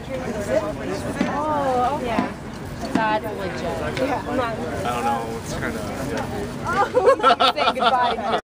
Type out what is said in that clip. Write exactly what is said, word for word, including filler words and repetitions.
Oh, yeah. God legit. Yeah. I don't know. It's kind of. Oh, say goodbye.